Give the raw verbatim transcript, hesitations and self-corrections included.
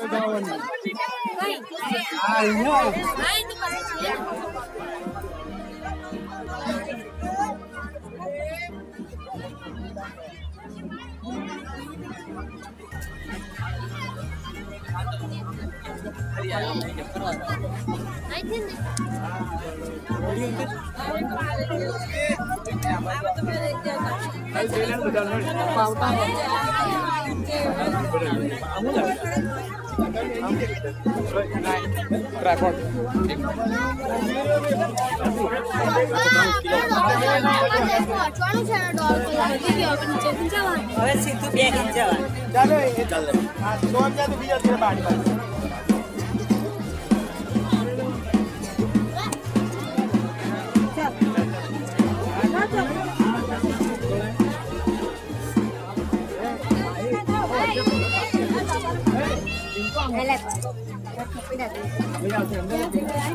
હવે સીધું બે ઇંચ જવાનું. ચાલો એ ચાલ આ સોન જા તો બીજા છે બાડી બાડી Hello.